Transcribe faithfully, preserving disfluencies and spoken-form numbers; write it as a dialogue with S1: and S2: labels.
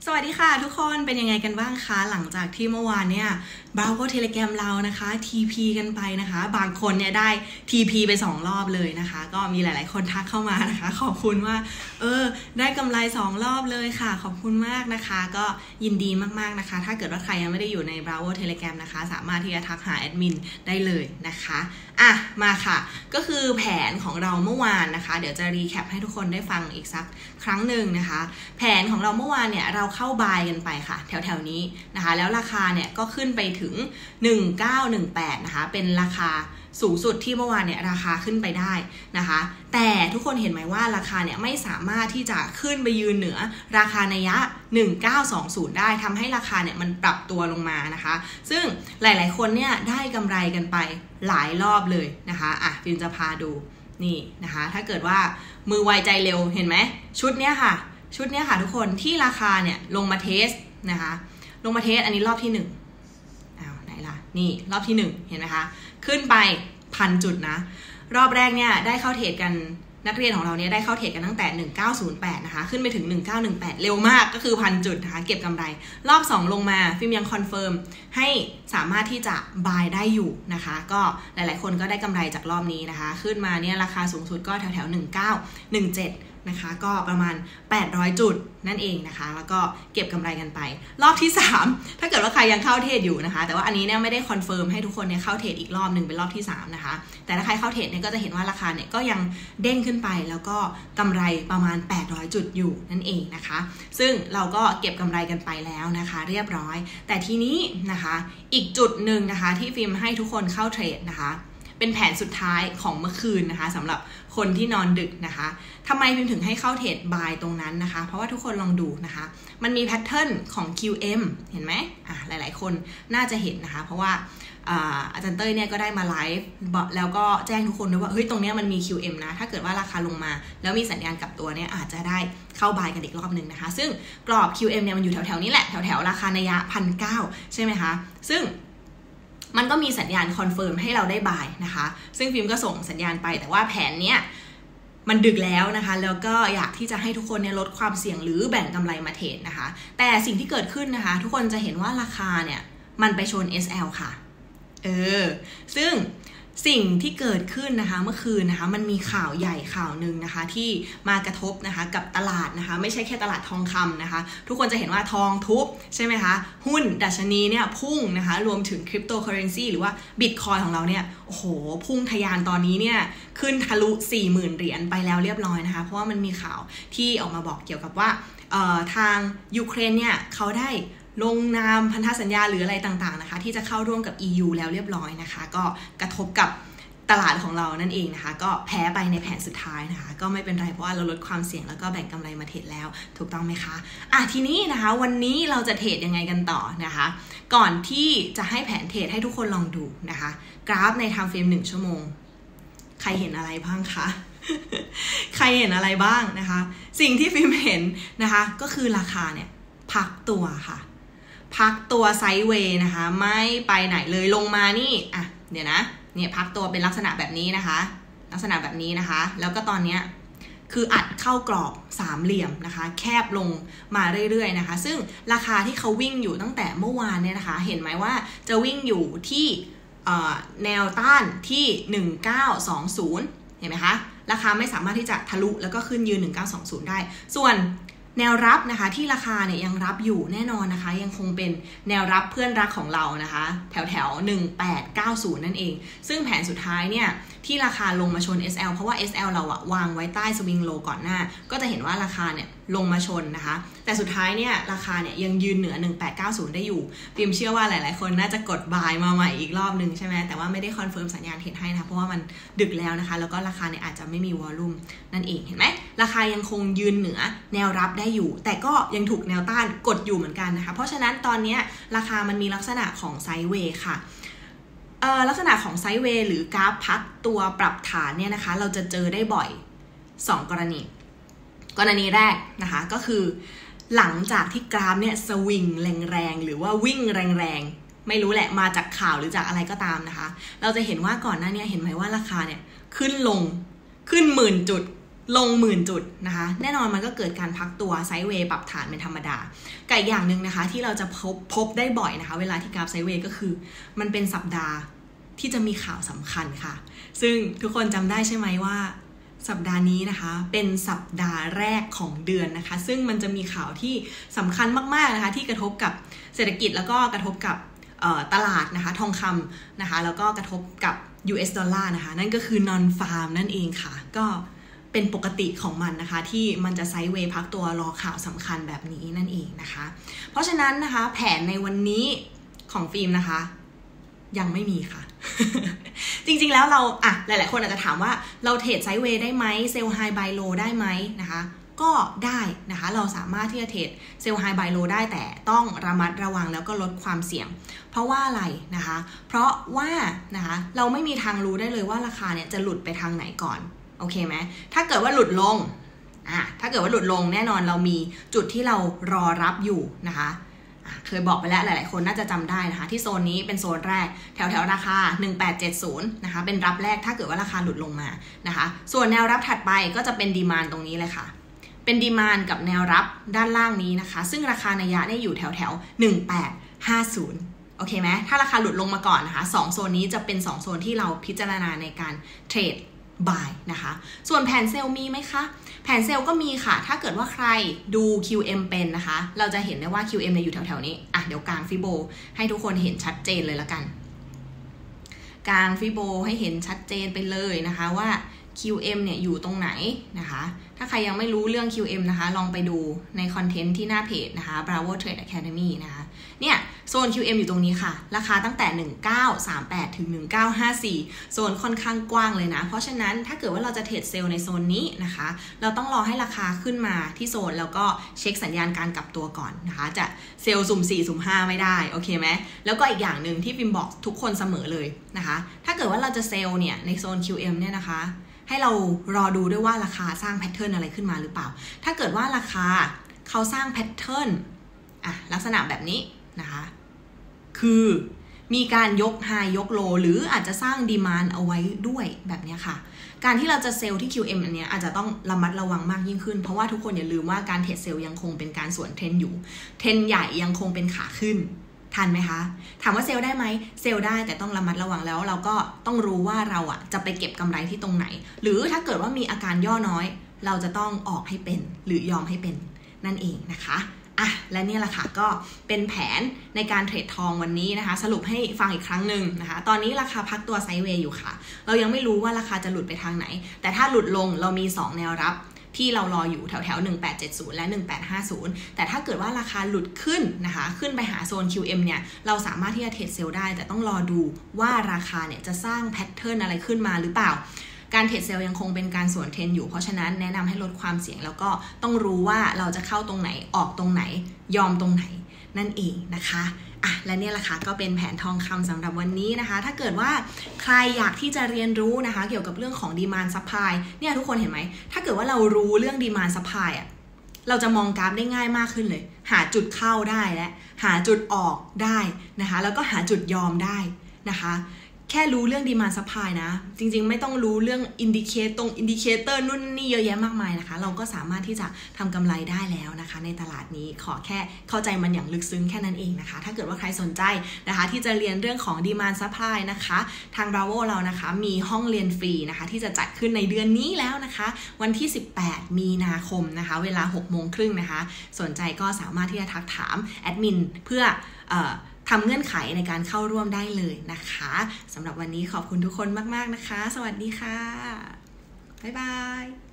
S1: สวัสดีค่ะทุกคนเป็นยังไงกันบ้างคะหลังจากที่เมื่อวานเนี่ย Bravo Telegram เรานะคะ ที พี กันไปนะคะบางคนเนี่ยได้ ที พี ไปสองรอบเลยนะคะก็มีหลายๆคนทักเข้ามานะคะขอบคุณว่าเออได้กำไรสองรอบเลยค่ะขอบคุณมากนะคะก็ยินดีมากๆนะคะถ้าเกิดว่าใครยังไม่ได้อยู่ใน Bravo Telegram นะคะสามารถที่จะทักหาแอดมินได้เลยนะคะอ่ะมาค่ะก็คือแผนของเราเมื่อวานนะคะเดี๋ยวจะรีแคปให้ทุกคนได้ฟังอีกสักครั้งหนึ่งนะคะแผนของเราเมื่อวานเนี่ยเราเข้าบายกันไปค่ะแถวๆนี้นะคะแล้วราคาเนี่ยก็ขึ้นไปถึงหนึ่งเก้าหนึ่งแปดนะคะเป็นราคาสูงสุดที่เมื่อวานเนี่ยราคาขึ้นไปได้นะคะแต่ทุกคนเห็นไหมว่าราคาเนี่ยไม่สามารถที่จะขึ้นไปยืนเหนือราคานัยยะหนึ่งเก้าสองศูนย์ได้ทำให้ราคาเนี่ยมันปรับตัวลงมานะคะซึ่งหลายๆคนเนี่ยได้กำไรกันไปหลายรอบเลยนะคะอ่ะฟิล์มจะพาดูนี่นะคะถ้าเกิดว่ามือไวใจเร็วเห็นไหมชุดเนี้ยค่ะชุดเนี้ยค่ะทุกคนที่ราคาเนี่ยลงมาเทสนะคะลงมาเทสอันนี้รอบที่หนึ่งอ้าวไหนล่ะนี่รอบที่หนึ่งเห็นไหมคะขึ้นไปพันจุดนะรอบแรกเนี่ยได้เข้าเทรดกันนักเรียนของเราเนี่ยได้เข้าเทรดกันตั้งแต่หนึ่งเก้าศูนย์แปดนะคะขึ้นไปถึงหนึ่งเก้าหนึ่งแปดเร็วมากก็คือพันจุดนะคะเก็บกำไรรอบสองลงมาฟิล์มยังคอนเฟิร์มให้สามารถที่จะบายได้อยู่นะคะก็หลายๆคนก็ได้กำไรจากรอบนี้นะคะขึ้นมาเนี่ยราคาสูงสุดก็แถวๆหนึ่งเก้าหนึ่งเจ็ดนะคะก็ประมาณแปดร้อยจุดนั่นเองนะคะแล้วก็เก็บกำไรกันไปรอบที่สามถ้าเกิดว่าใครยังเข้าเทรดอยู่นะคะแต่ว่าอันนี้เนี่ยไม่ได้คอนเฟิร์มให้ทุกคนเนี่ยเข้าเทรดอีกรอบหนึ่งเป็นรอบที่สามนะคะแต่ถ้าใครเข้าเทรดเนี่ยก็จะเห็นว่าราคาเนี่ยก็ยังเด้งขึ้นไปแล้วก็กำไรประมาณแปดร้อยจุดอยู่นั่นเองนะคะซึ่งเราก็เก็บกำไรกันไปแล้วนะคะเรียบร้อยแต่ทีนี้นะคะอีกจุดหนึ่งนะคะที่ฟิล์มให้ทุกคนเข้าเทรดนะคะเป็นแผนสุดท้ายของเมื่อคืนนะคะสำหรับคนที่นอนดึกนะคะทำไมพิมถึงให้เข้าเทรดบายตรงนั้นนะคะเพราะว่าทุกคนลองดูนะคะมันมีแพทเทิร์นของ คิว เอ็ม เห็นไหมอ่ะหลายๆคนน่าจะเห็นนะคะเพราะว่าอาจารย์เต้ยเนี่ยก็ได้มาไลฟ์แล้วก็แจ้งทุกคนด้วยว่าเฮ้ยตรงนี้มันมี คิว เอ็ม นะถ้าเกิดว่าราคาลงมาแล้วมีสัญญาณกลับตัวเนี่ยอาจจะได้เข้าบายกันอีกรอบหนึ่งนะคะซึ่งกรอบ คิว เอ็ม เนี่ยมันอยู่แถวๆนี้แหละแถวๆราคานัยยะ หนึ่งพันเก้าร้อย ใช่ไหมคะซึ่งมันก็มีสัญญาณคอนเฟิร์มให้เราได้บายนะคะซึ่งฟิล์มก็ส่งสัญญาณไปแต่ว่าแผนเนี้ยมันดึกแล้วนะคะแล้วก็อยากที่จะให้ทุกคนเนี่ยลดความเสี่ยงหรือแบ่งกำไรมาเทรดนะคะแต่สิ่งที่เกิดขึ้นนะคะทุกคนจะเห็นว่าราคาเนี่ยมันไปชน เอส แอล ค่ะเออซึ่งสิ่งที่เกิดขึ้นนะคะเมื่อคืนนะคะมันมีข่าวใหญ่ข่าวหนึ่งนะคะที่มากระทบนะคะกับตลาดนะคะไม่ใช่แค่ตลาดทองคำนะคะทุกคนจะเห็นว่าทองทุบใช่ไหมคะหุ้นดัชนีเนี่ยพุ่งนะคะรวมถึงคริปโตเคอเรนซีหรือว่าบิตคอยของเราเนี่ยโอ้โหพุ่งทะยานตอนนี้เนี่ยขึ้นทะลุ สี่หมื่น เหรียญไปแล้วเรียบร้อยนะคะเพราะว่ามันมีข่าวที่ออกมาบอกเกี่ยวกับว่าทางยูเครนเนี่ยเขาได้ลงนามพันธสัญญาหรืออะไรต่างๆนะคะที่จะเข้าร่วมกับ อี ยู แล้วเรียบร้อยนะคะก็กระทบกับตลาดของเรานั่นเองนะคะก็แพ้ไปในแผนสุดท้ายนะคะก็ไม่เป็นไรเพราะว่าเราลดความเสี่ยงแล้วก็แบ่งกำไรมาเทรดแล้วถูกต้องไหมคะอ่ะทีนี้นะคะวันนี้เราจะเทรดยังไงกันต่อนะคะก่อนที่จะให้แผนเทรดให้ทุกคนลองดูนะคะกราฟในไทม์เฟรมหนึ่งชั่วโมงใครเห็นอะไรบ้างคะ ใครเห็นอะไรบ้างนะคะสิ่งที่ฟิล์มเห็นนะคะก็คือราคาเนี่ยพักตัวค่ะพักตัวไซด์เวย์นะคะไม่ไปไหนเลยลงมานี่อ่ะเดี๋ยวนะเนี่ยพักตัวเป็นลักษณะแบบนี้นะคะลักษณะแบบนี้นะคะแล้วก็ตอนนี้คืออัดเข้ากรอบสามเหลี่ยมนะคะแคบลงมาเรื่อยๆนะคะซึ่งราคาที่เขาวิ่งอยู่ตั้งแต่เมื่อวานเนี่ยนะคะเห็นไหมว่าจะวิ่งอยู่ที่แนวต้านที่หนึ่งเก้าสองศูนย์เห็นไหมคะราคาไม่สามารถที่จะทะลุแล้วก็ขึ้นยืนหนึ่งเก้าสองศูนย์ได้ส่วนแนวรับนะคะที่ราคาเนี่ยยังรับอยู่แน่นอนนะคะยังคงเป็นแนวรับเพื่อนรักของเรานะคะแถวแถวหนึ่งแปดเก้าศูนย์นั่นเองซึ่งแผนสุดท้ายเนี่ยที่ราคาลงมาชน เอส แอล เพราะว่า เอส แอล เราอะวางไว้ใต้สวิงโลก่อนหน้าก็จะเห็นว่าราคาเนี่ยลงมาชนนะคะแต่สุดท้ายเนี่ยราคาเนี่ยยังยืนเหนือหนึ่งแปดเก้าศูนย์ได้อยู่พิมเชื่อว่าหลายๆคนน่าจะกดบายมาใหม่อีกรอบนึงใช่ไหมแต่ว่าไม่ได้คอนเฟิร์มสัญญาณเทรดให้นะคะเพราะว่ามันดึกแล้วนะคะแล้วก็ราคาเนี่ยอาจจะไม่มีวอลลุ่มนั่นเองเห็นไหมราคายังคงยืนเหนือแนวรับได้อยู่แต่ก็ยังถูกแนวต้านกดอยู่เหมือนกันนะคะเพราะฉะนั้นตอนนี้ราคามันมีลักษณะของไซด์เวย์ค่ะลักษณะของไซด์เวย์หรือกราฟพักตัวปรับฐานเนี่ยนะคะเราจะเจอได้บ่อยสองกรณีกรณีแรกนะคะก็คือหลังจากที่กราฟเนี่ยสวิงแรงๆหรือว่าวิ่งแรงๆไม่รู้แหละมาจากข่าวหรือจากอะไรก็ตามนะคะเราจะเห็นว่าก่อนหน้านี้เห็นไหมว่าราคาเนี่ยขึ้นลงขึ้นหมื่นจุดลงหมื่นจุดนะคะแน่นอนมันก็เกิดการพักตัวไซด์เวย์ปรับฐานเป็นธรรมดากับอีกอย่างหนึ่งนะคะที่เราจะพบพบได้บ่อยนะคะเวลาที่กราฟไซด์เวย์ก็คือมันเป็นสัปดาห์ที่จะมีข่าวสำคัญค่ะซึ่งทุกคนจำได้ใช่ไหมว่าสัปดาห์นี้นะคะเป็นสัปดาห์แรกของเดือนนะคะซึ่งมันจะมีข่าวที่สำคัญมากๆนะคะที่กระทบกับเศรษฐกิจแล้วก็กระทบกับตลาดนะคะทองคำนะคะแล้วก็กระทบกับ ยู เอส ดอลลาร์นะคะนั่นก็คือ non farm นั่นเองค่ะก็เป็นปกติของมันนะคะที่มันจะไซด์เวย์พักตัวรอข่าวสำคัญแบบนี้นั่นเองนะคะเพราะฉะนั้นนะคะแผนในวันนี้ของฟิล์มนะคะยังไม่มีค่ะ จริงๆแล้วเราอ่ะหลายๆคนอาจจะถามว่าเราเทรดไซด์เวย์ได้ไหมเซลล์ไฮบายโลได้ไหมนะคะก็ได้นะคะเราสามารถที่จะเทรดเซลล์ไฮบายโลได้แต่ต้องระมัดระวังแล้วก็ลดความเสี่ยงเพราะว่าอะไรนะคะเพราะว่านะคะเราไม่มีทางรู้ได้เลยว่าราคาเนี่ยจะหลุดไปทางไหนก่อนโอเคไหมถ้าเกิดว่าหลุดลงอ่ะถ้าเกิดว่าหลุดลงแน่นอนเรามีจุดที่เรารอรับอยู่นะคะเคยบอกไปแล้วหลายๆคนน่าจะจำได้นะคะที่โซนนี้เป็นโซนแรกแถวแถวราคาหนึ่งแปดเจ็ดศูนย์นะคะเป็นรับแรกถ้าเกิดว่าราคาหลุดลงมานะคะส่วนแนวรับถัดไปก็จะเป็นดีมานด์ตรงนี้เลยค่ะเป็นดีมานด์กับแนวรับด้านล่างนี้นะคะซึ่งราคานัยยะเนี่ยอยู่แถวแถวหนึ่งแปดห้าศูนย์โอเคไหมถ้าราคาหลุดลงมาก่อนนะคะสองโซนนี้จะเป็นสองโซนที่เราพิจารณาในการเทรดบายนะคะส่วนแผนเซลล์มีไหมคะแผนเซลล์ก็มีค่ะถ้าเกิดว่าใครดู คิว เอ็ม เป็นนะคะเราจะเห็นได้ว่า คิว เอ็ม เนี่ยอยู่แถวๆนี้อ่ะเดี๋ยวกางฟิโบให้ทุกคนเห็นชัดเจนเลยละกันกางฟิโบให้เห็นชัดเจนไปเลยนะคะว่า คิว เอ็ม เนี่ยอยู่ตรงไหนนะคะถ้าใครยังไม่รู้เรื่อง คิว เอ็ม นะคะลองไปดูในคอนเทนต์ที่หน้าเพจนะคะ Bravo Trade Academy นะคะเนี่ยโซน คิว เอ็ม อยู่ตรงนี้ค่ะราคาตั้งแต่หนึ่งเก้าสามแปดถึงหนึ่งเก้าห้าสี่โซนค่อนข้างกว้างเลยนะเพราะฉะนั้นถ้าเกิดว่าเราจะเทรดเซลล์ในโซนนี้นะคะเราต้องรอให้ราคาขึ้นมาที่โซนแล้วก็เช็คสัญญาณการกลับตัวก่อนนะคะจะเซลล์สุ่มสี่สุ่มห้าไม่ได้โอเคไหมแล้วก็อีกอย่างหนึ่งที่ฟิล์มบอกทุกคนเสมอเลยนะคะถ้าเกิดว่าเราจะเซลล์เนี่ยในโซน คิว เอ็ม เนี่ยนะคะให้เรารอดูด้วยว่าราคาสร้างแพทเทิร์นอะไรขึ้นมาหรือเปล่าถ้าเกิดว่าราคาเขาสร้างแพทเทิร์นอ่ะลักษณะแบบนี้นะคะคือมีการยกไฮยกโลหรืออาจจะสร้างดีมานด์เอาไว้ด้วยแบบนี้ค่ะการที่เราจะเซลล์ที่ คิว เอ็ม อันเนี้ยอาจจะต้องระมัดระวังมากยิ่งขึ้นเพราะว่าทุกคนอย่าลืมว่าการเทรดเซลล์ยังคงเป็นการสวนเทรนอยู่เทรนใหญ่ยังคงเป็นขาขึ้นทันไหมคะถามว่าเซลล์ได้ไหมเซลล์ได้แต่ต้องระมัดระวังแล้วเราก็ต้องรู้ว่าเราอ่ะจะไปเก็บกำไรที่ตรงไหนหรือถ้าเกิดว่ามีอาการย่อน้อยเราจะต้องออกให้เป็นหรือยอมให้เป็นนั่นเองนะคะอ่ะและนี่แหละค่ะก็เป็นแผนในการเทรดทองวันนี้นะคะสรุปให้ฟังอีกครั้งหนึ่งนะคะตอนนี้ราคาพักตัวไซด์เวย์อยู่ค่ะเรายังไม่รู้ว่าราคาจะหลุดไปทางไหนแต่ถ้าหลุดลงเรามีสองแนวรับที่เรารออยู่แถวแถวหนึ่งแปดเจ็ดศูนย์และหนึ่งแปดห้าศูนย์แต่ถ้าเกิดว่าราคาหลุดขึ้นนะคะขึ้นไปหาโซน คิว เอ็ม เนี่ยเราสามารถที่จะเทรดเซลล์ได้แต่ต้องรอดูว่าราคาเนี่ยจะสร้างแพทเทิร์นอะไรขึ้นมาหรือเปล่าการเทรดเซลล์ยังคงเป็นการสวนเทรนอยู่เพราะฉะนั้นแนะนำให้ลดความเสี่ยงแล้วก็ต้องรู้ว่าเราจะเข้าตรงไหนออกตรงไหนยอมตรงไหนนั่นเองนะคะอ่ะและเนี่ยแหละค่ะก็เป็นแผนทองคำสำหรับวันนี้นะคะถ้าเกิดว่าใครอยากที่จะเรียนรู้นะคะเกี่ยวกับเรื่องของ Demand Supply เนี่ยทุกคนเห็นไหมถ้าเกิดว่าเรารู้เรื่อง Demand Supply อ่ะเราจะมองกราฟได้ง่ายมากขึ้นเลยหาจุดเข้าได้และหาจุดออกได้นะคะแล้วก็หาจุดยอมได้นะคะแค่รู้เรื่อง Demand Supply นะจริงๆไม่ต้องรู้เรื่อง Indicate ตรง Indicator นู่นนี่เยอะแยะมากมายนะคะเราก็สามารถที่จะทำกำไรได้แล้วนะคะในตลาดนี้ขอแค่เข้าใจมันอย่างลึกซึ้งแค่นั้นเองนะคะถ้าเกิดว่าใครสนใจนะคะที่จะเรียนเรื่องของ Demand Supply นะคะทาง Bravo เรานะคะมีห้องเรียนฟรีนะคะที่จะจัดขึ้นในเดือนนี้แล้วนะคะวันที่สิบแปดมีนาคมนะคะเวลาหกโมงครึ่งนะคะสนใจก็สามารถที่จะทักถามแอดมินเพื่อเอ่อทำเงื่อนไขในการเข้าร่วมได้เลยนะคะสำหรับวันนี้ขอบคุณทุกคนมากๆนะคะสวัสดีค่ะบ๊ายบาย